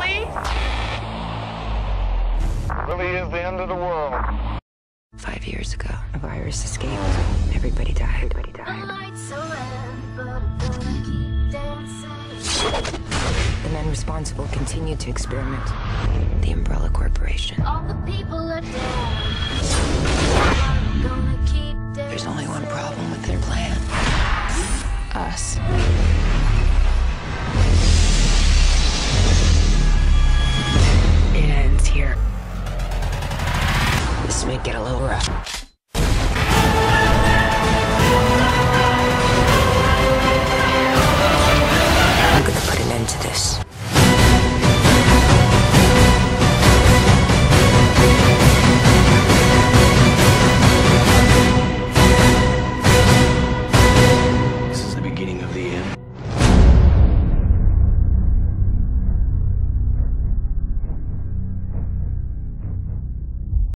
Really is the end of the world. 5 years ago, a virus escaped. Everybody died. The men responsible continued to experiment. The Umbrella Corporation. All the people are dead. There's only one problem with their plan. Us.